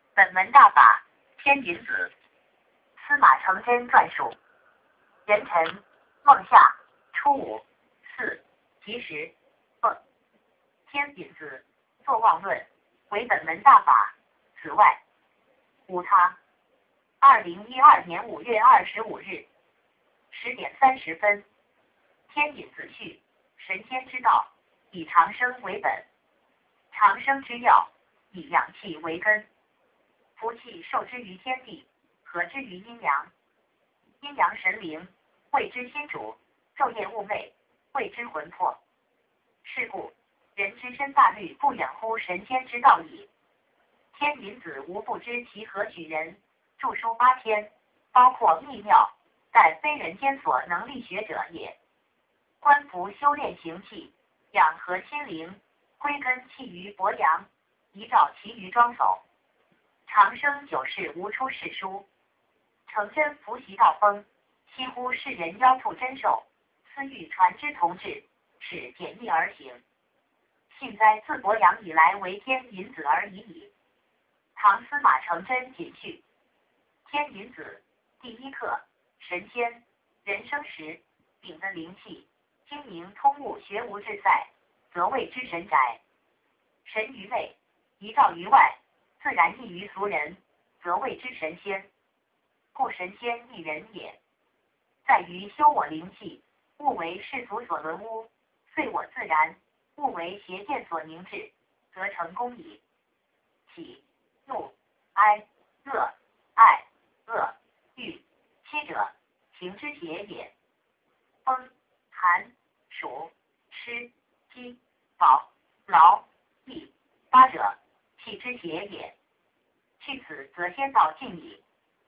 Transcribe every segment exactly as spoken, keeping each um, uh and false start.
本门大法，天云子。司马承祯传述。壬辰，孟夏，初五，四，吉时。迮。天允子，作望论，为本门大法。此外，无他。二零一二年五月二十五日十点三十分，天允子序，神仙之道，以长生为本。长生之要，以阳气为根。福气受之于天地，合之于阴阳。阴阳神灵，谓之心主，昼夜寤寐，谓之魂魄。是故，人之身大律不远乎神仙之道矣。天允子无不知其何许人，著书八篇，包括秘妙，但非人间所能力学者也。观服修炼行气，养和心灵，归根气于博阳，遗照其于庄叟。长生久世无出世书，承真伏习道风，几乎世人妖兔真兽，私欲传之同志，使简易而行。幸哉自伯阳以来为天允子而已矣。唐司马承祯锦序。天允子，第一课，神仙，人生时，秉的灵气，精明通悟学无至在，则谓之神宅。神于内，遗照于外，自然异于俗人，则谓之神仙。故神仙一人也，在于修我灵气，勿为世俗所沦污，遂我自然，勿为邪见所凝滞，则成功矣。喜、怒、哀、乐、爱、恶、欲，七者，情之邪也。风、寒、暑、湿、饥、饱、劳、逸，八者，气之邪也。去此则仙道尽矣。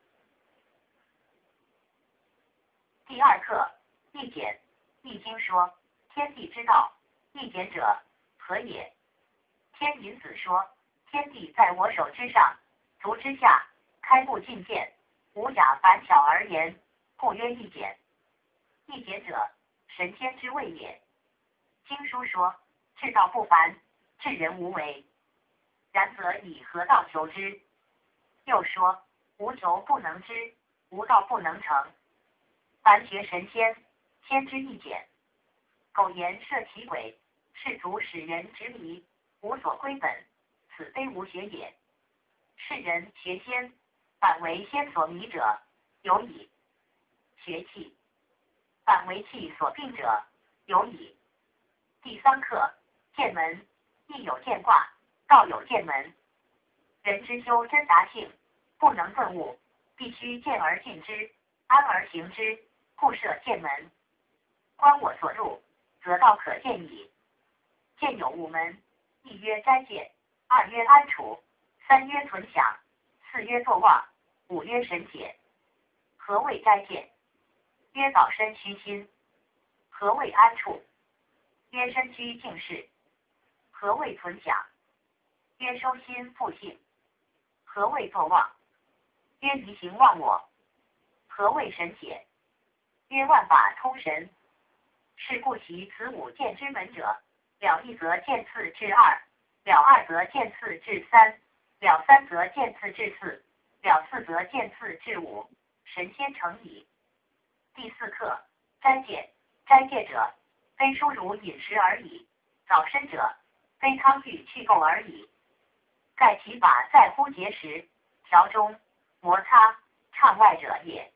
第二课，易简。易经说，天地之道，易简者，何也？天允子说，天地在我手之上，足之下，开布进见，无假反巧而言，故曰易简。易简者，神仙之谓也。经书说，至道不凡，至人无为。然则以何道求之？又说，无求不能知，无道不能成。凡学神仙，先知易简。苟言设其轨，士卒使人执迷，无所归本，此非无学也。世人学仙，反为仙所迷者，有矣。学气，反为气所病者，有矣。第三课，见门，亦有见卦，道有见门。人之修真达性，不能顿悟，必须见而进之，安而行之，故设见门。观我所入，则道可见矣。见有五门，一曰斋戒，二曰安处，三曰存想，四曰作望，五曰神解。何谓斋戒？曰保身虚心。何谓安处？曰身居静室。何谓存想？曰收心复性。何谓作望？曰移行忘我。何谓神解？曰万法通神。是故其此五见之门者，了一则见次至二，了二则见次至三，了三则见次至四，了四则见次至五，神仙成矣。第四课，斋戒。斋戒者，非疏儒饮食而已；早申者，非汤浴去垢而已。盖其法在乎节食、调中、摩擦、畅外者也。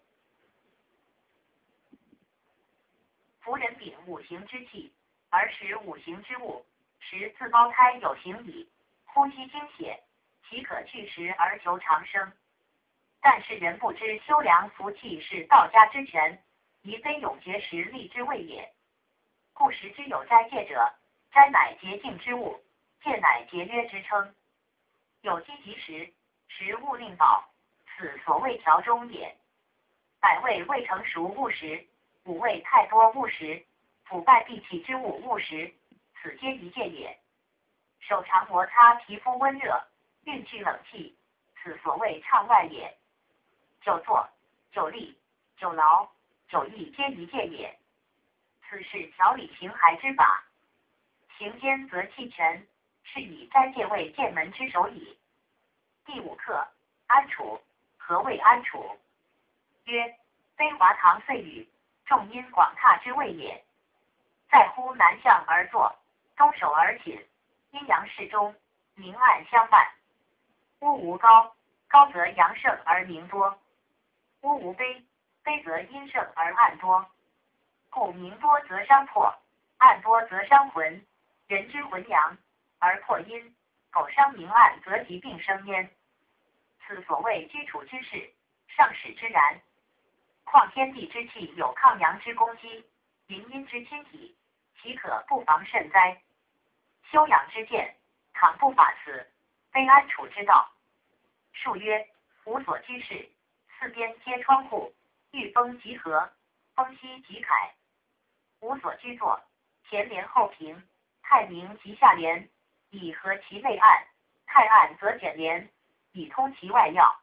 夫人秉五行之气，而使五行之物，使自胞胎有形矣。呼吸精血，岂可去食而求长生？但是人不知修良福气是道家之权，宜非永节食力之谓也。故时之有斋戒者，斋乃洁净之物，戒乃节约之称。有积及时，食勿令饱，此所谓调中也。百味未成熟勿食，五味太多勿食，腐败闭气之物勿食，此皆一戒也。手常摩擦皮肤温热，运去冷气，此所谓畅外也。久坐、久立、久劳、久逸皆一戒也。此是调理形骸之法。行间则气全，是以斋戒为戒门之首矣。 第五课，安处。何谓安处？曰：非华堂岁雨，众因广榻之谓也。在乎南向而坐，东首而寝，阴阳适中，明暗相伴。屋无高，高则阳盛而明多；屋无卑，卑则阴盛而暗多。故明多则伤魄，暗多则伤魂。人之魂阳，而魄阴，苟伤明暗，则疾病生焉。此所谓居处之事，上使之然。况天地之气有抗阳之功基，云阴之亲体，岂可不防甚哉？修养之见，倘不法此，非安处之道。数曰：无所居室，四边皆窗户，遇风即合，风息即凯。无所居坐，前帘后屏，太明即下帘，以合其内暗；太暗则卷帘，以通其外要。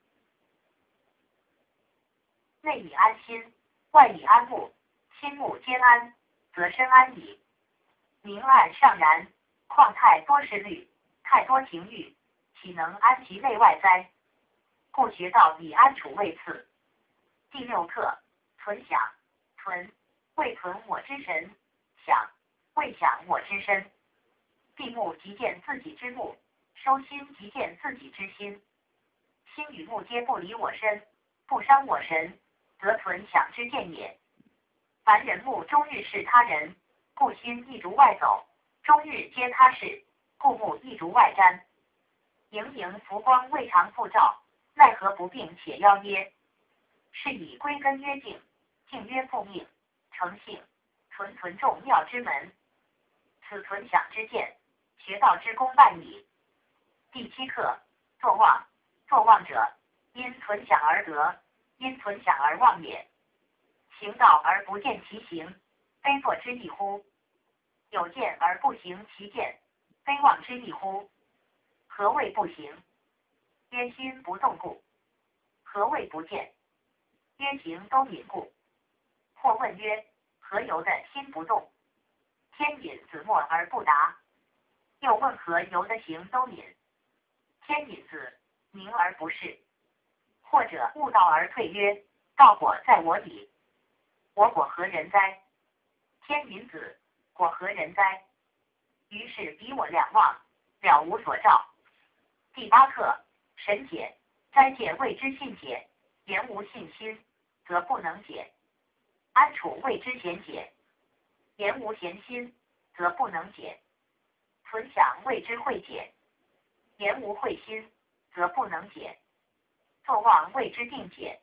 内以安心，外以安目，心目皆安，则身安矣。明暗尚然，况太多事虑，太多情欲，岂能安其内外哉？故学道以安处为次。第六课，存想。存，为存我之神；想，为想我之身。闭目即见自己之目，收心即见自己之心。心与目皆不离我身，不伤我神，则存想之见也。凡人目终日视他人，故心亦逐外走；终日皆他事，故目亦逐外瞻。盈盈浮光未尝复照，奈何不病且夭耶？是以归根曰静，静曰复命，诚信，存存众妙之门。此存想之见，学道之功半矣。第七课，作望。作望者，因存想而得，因存想而忘也。行道而不见其行，非作之意乎？有见而不行其见，非忘之意乎？何谓不行？曰心不动故。何谓不见？曰行都敏故。或问曰：何由的心不动？天隐子默而不答。又问何由的行都敏？天隐子明而不是。或者悟道而退曰：道果在我矣。我果何人哉？天隐子，果何人哉？于是彼我两忘，了无所照。第八课，神解。斋戒谓之信解，言无信心，则不能解。安处谓之闲解，言无闲心，则不能解。存想谓之慧解，言无慧心，则不能解。作望谓之定解，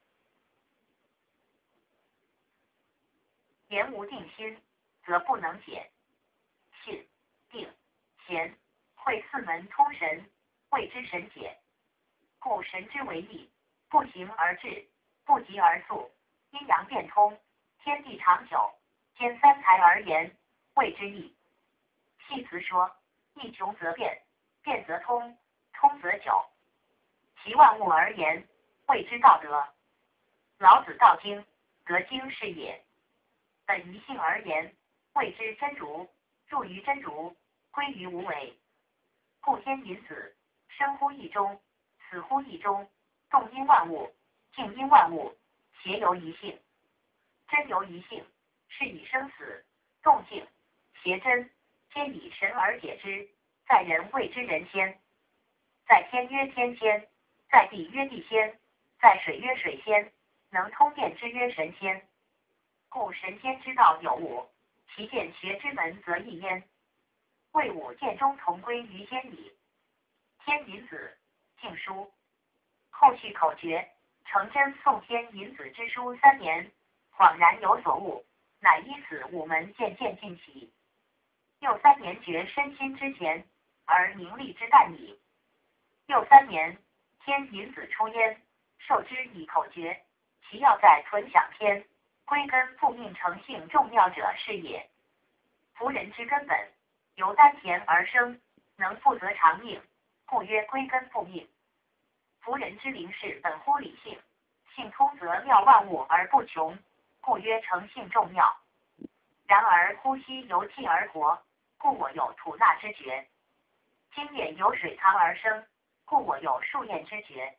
言无定心，则不能解。信、定、闲、慧四门通神，谓之神解。故神之为意，不行而至，不急而速，阴阳变通，天地长久，兼三才而言，谓之意。系辞说：意穷则变，变则通，通则久。其万物而言，谓之道德。老子道经，得经是也。本于性而言，谓之真如，入于真如，归于无为。故天引子，生乎一中，死乎一中，动因万物，静因万物，邪由一性。真由一性，是以生死、动静、邪真，皆以神而解之，在人谓之人仙，在天曰天仙，在地曰地仙，在水曰水仙，能通变之曰神仙。故神仙之道有五，其见学之门则一焉。谓五剑中同归于仙矣。天引子，敬书。后续口诀：承真诵天引子之书三年，恍然有所悟，乃依此五门渐渐进习。又三年觉身心之前，而名利之淡矣。又三年，天引子出焉，受之以口诀，其要在存想篇，归根复命成性重要者是也。夫人之根本，由丹田而生，能负责长命，故曰归根复命。夫人之灵是本乎理性，性通则妙万物而不穷，故曰成性重要。然而呼吸由气而活，故我有吐纳之觉。精液由水藏而生， 故我有数验之觉。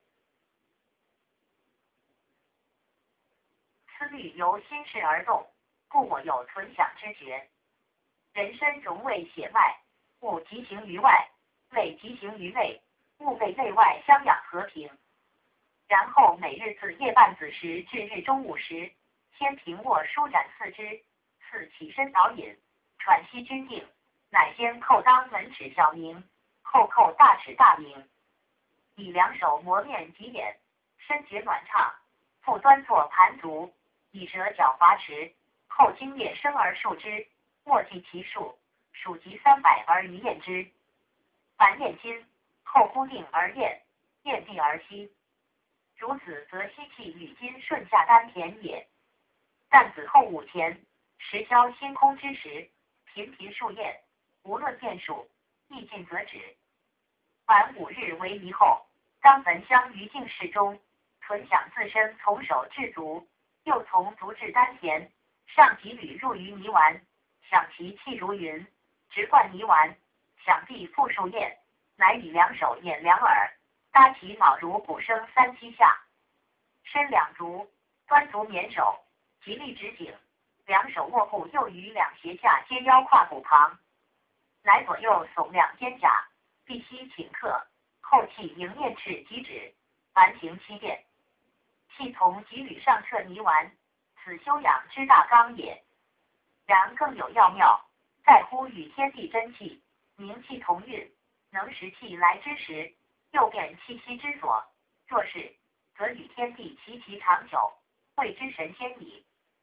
思虑由心事而动，故我有存想之觉。人身容为血脉，物即行于外，类即行于内，物被内外相养和平。然后每日自夜半子时至日中午时，先平卧舒展四肢，次起身导引，喘息均定，乃先扣裆门齿小明，后扣大齿大明，以两手磨面及眼，身觉暖畅，复端坐盘足，以舌脚滑持，后经列生而数之，莫计其数，数及三百而一验之。凡验今，后忽定而验，验毕而息。如此则吸气与筋顺下丹田也。但子后午前，时交心空之时，频频数验，无论变数，意尽则止。凡五日为宜后，当焚香于净室中，存想自身从手至足，又从足至丹田，上几缕入于泥丸，想其气如云，直贯泥丸，想必复数验，乃以两手掩两耳，搭其脑如鼓声三七下，伸两足，端足捻手，极力直颈，两手握步右于两胁下接腰胯骨旁，乃左右耸两肩胛，必须顷刻，后气迎面赤即止，凡行七遍。气从脊履上彻泥丸，此修养之大纲也。然更有要妙，在乎与天地真气凝气同运，能识气来之时，又变气息之所。若是，则与天地齐齐长久，谓之神仙矣。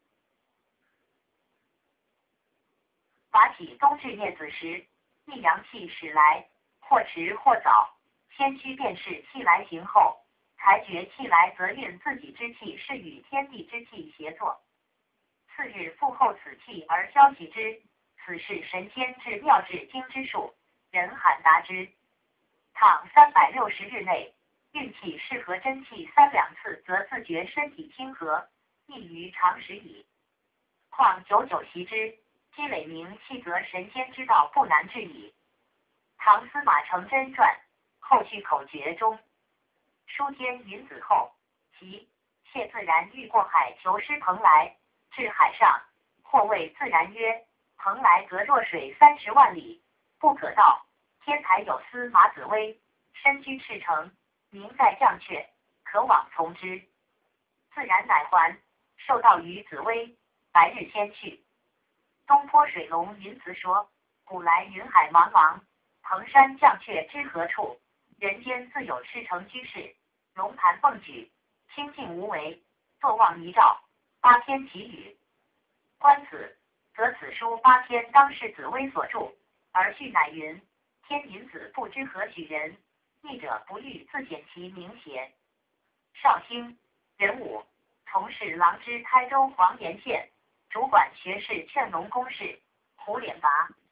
拔起冬至念子时，一阳气始来，或迟或早，先须辨识气来行后，才觉气来则运自己之气是与天地之气协作。次日复后此气而消息之，此是神仙之妙智经之术，人罕达之。倘三百六十日内运气适合真气三两次，则自觉身体清和，易于常识矣。况久久习之，积累名气，则神仙之道不难至矣。唐司马承祯传后续口诀中，书天云子后，其谢自然欲过海求师蓬莱，至海上，或谓自然曰：蓬莱隔若水三十万里，不可到。天台有司马子微，身居赤城，名在将阙，可往从之。自然乃还，受道于子微，白日先去。东坡水龙云子说：古来云海茫茫，蓬山将阙知何处？人间自有赤城居士，龙盘凤举，清净无为，坐望一照，八篇其语。观此，则此书八篇当是子微所著，而序乃云：天云子不知何许人，译者不欲自显其名邪。绍兴壬午，从事郎知台州黄岩县，主管学士劝农公事，胡脸拔。